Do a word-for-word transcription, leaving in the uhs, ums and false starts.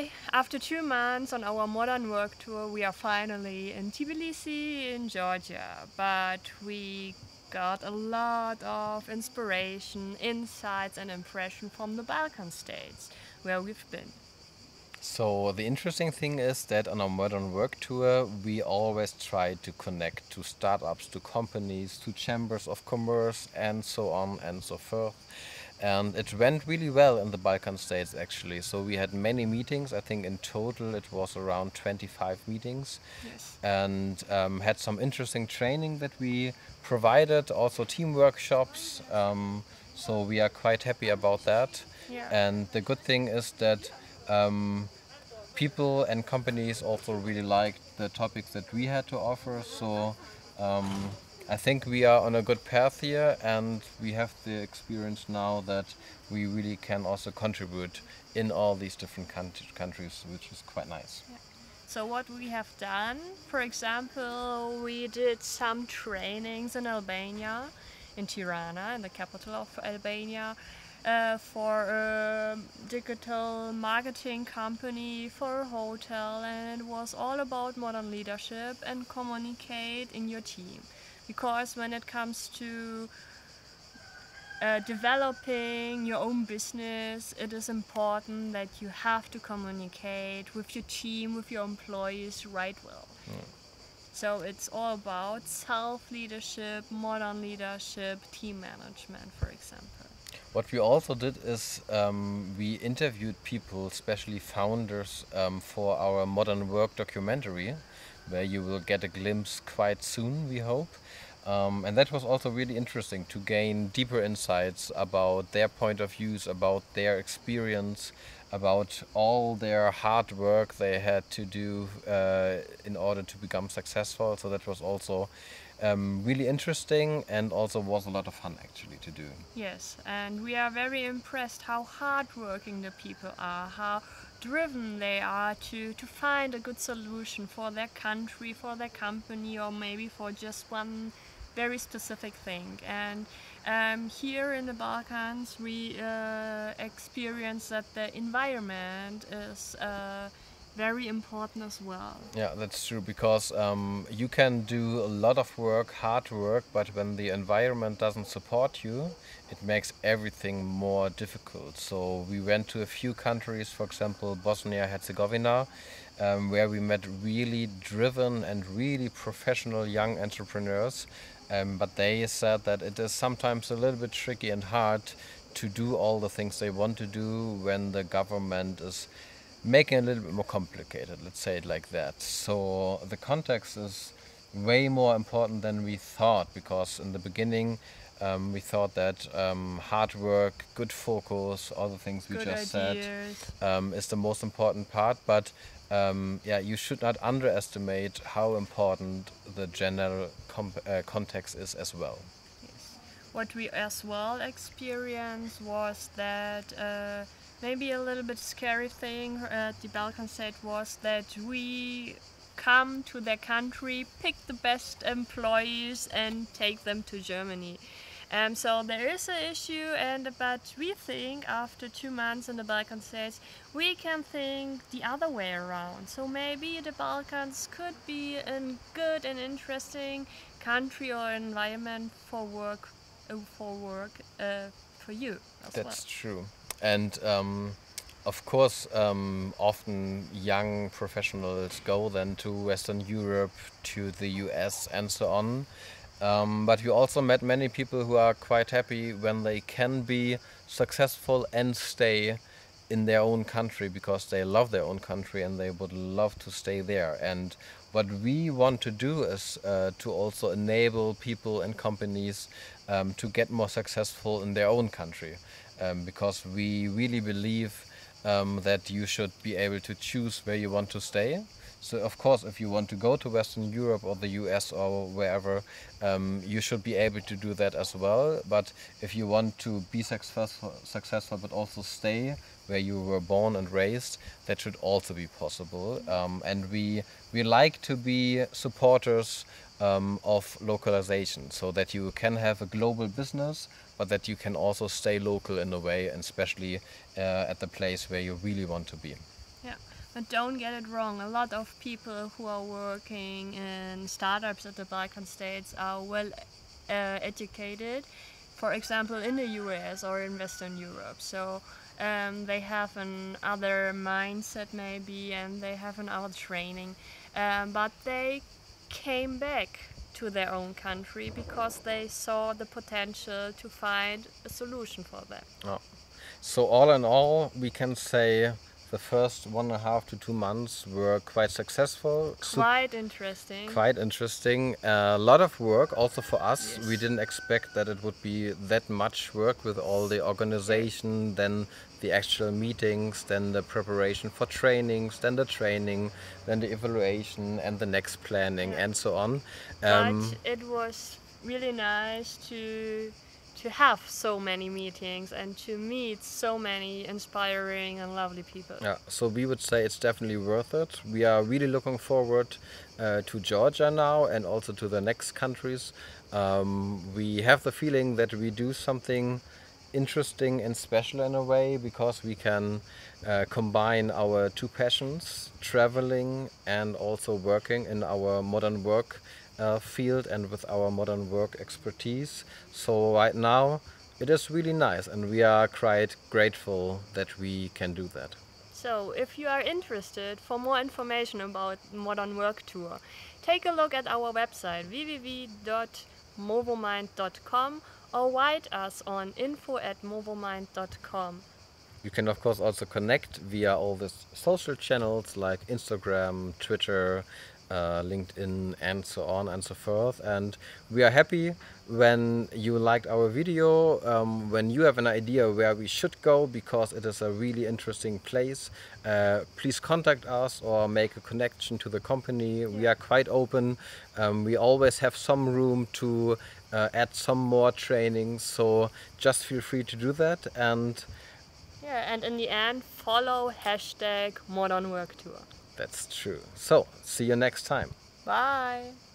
today, after two months on our modern work tour, we are finally in Tbilisi in Georgia. But we got a lot of inspiration, insights and impression from the Balkan states where we've been. So the interesting thing is that on our modern work tour, we always try to connect to startups, to companies, to chambers of commerce, and so on and so forth. And it went really well in the Balkan states actually. So we had many meetings. I think in total it was around twenty-five meetings, Yes. and um, had some interesting training that we provided, also team workshops. Um, so we are quite happy about that. Yeah. And the good thing is that um, people and companies also really liked the topics that we had to offer. So um, I think we are on a good path here, and we have the experience now that we really can also contribute in all these different country- countries, which is quite nice. So what we have done, for example, we did some trainings in Albania, in Tirana, in the capital of Albania, uh, for a digital marketing company, for a hotel, and it was all about modern leadership and communicate in your team. Because when it comes to uh, developing your own business, it is important that you have to communicate with your team, with your employees right well. Mm. So it's all about self-leadership, modern leadership, team management, for example. What we also did is um, we interviewed people, especially founders, um, for our modern work documentary, where you will get a glimpse quite soon, we hope. Um, and that was also really interesting to gain deeper insights about their point of views, about their experience, about all their hard work they had to do uh, in order to become successful. So that was also um, really interesting, and also was a lot of fun actually to do. Yes, and we are very impressed how hardworking the people are, how driven they are to, to find a good solution for their country, for their company, or maybe for just one very specific thing. And um, here in the Balkans, we uh, experience that the environment is uh, very important as well. Yeah, that's true, because um, you can do a lot of work, hard work, but when the environment doesn't support you, it makes everything more difficult. So we went to a few countries, for example, Bosnia Herzegovina, um, where we met really driven and really professional young entrepreneurs. Um, but they said that it is sometimes a little bit tricky and hard to do all the things they want to do when the government is making it a little bit more complicated, let's say it like that. So the context is way more important than we thought, because in the beginning um, we thought that um, hard work, good focus, all the things we Good just ideas. said um, is the most important part. But um, yeah, you should not underestimate how important the general comp- uh, context is as well. Yes. What we as well experienced was that uh, maybe a little bit scary thing at the Balkan state was that we come to their country, pick the best employees and take them to Germany. Um, so there is an issue, and but we think after two months in the Balkan states, we can think the other way around. So maybe the Balkans could be a good and interesting country or environment for work, uh, for work uh, for you as That's well. true. And um, of course, um, often young professionals go then to Western Europe, to the U S, and so on. Um, but we also met many people who are quite happy when they can be successful and stay in their own country, because they love their own country and they would love to stay there. And what we want to do is uh, to also enable people and companies um, to get more successful in their own country, um, because we really believe um, that you should be able to choose where you want to stay. So of course, if you want to go to Western Europe or the U S or wherever, um, you should be able to do that as well. But if you want to be successful, successful, but also stay where you were born and raised, that should also be possible. Um, and we we like to be supporters um, of localization, so that you can have a global business, but that you can also stay local in a way, and especially uh, at the place where you really want to be. Yeah. But don't get it wrong, a lot of people who are working in startups at the Balkan states are well uh, educated, for example in the U S or in Western Europe. So um, they have an other mindset maybe, and they have an other training. Um, but they came back to their own country because they saw the potential to find a solution for them. Oh. So all in all, we can say the first one and a half to two months were quite successful. Quite interesting. Quite interesting. A lot of work also for us. Yes. We didn't expect that it would be that much work with all the organization, then the actual meetings, then the preparation for trainings, then the training, then the evaluation and the next planning, Yeah. and so on. Um, but it was really nice to to have so many meetings and to meet so many inspiring and lovely people. Yeah, so we would say it's definitely worth it. We are really looking forward uh, to Georgia now and also to the next countries. Um, we have the feeling that we do something interesting and special in a way, because we can uh, combine our two passions, traveling and also working in our modern work uh, field and with our modern work expertise. So right now it is really nice, and we are quite grateful that we can do that. So if you are interested for more information about Modernworktour, take a look at our website w w w dot mowomind dot com or write us on info at mowomind dot com. You can of course also connect via all the social channels like Instagram, Twitter, uh, LinkedIn and so on and so forth. And we are happy when you liked our video, um, when you have an idea where we should go because it is a really interesting place. Uh, please contact us or make a connection to the company. Yeah. We are quite open. Um, we always have some room to uh, add some more trainings, so just feel free to do that. And yeah, and in the end, follow hashtag Modernworktour. That's true. So, see you next time. Bye.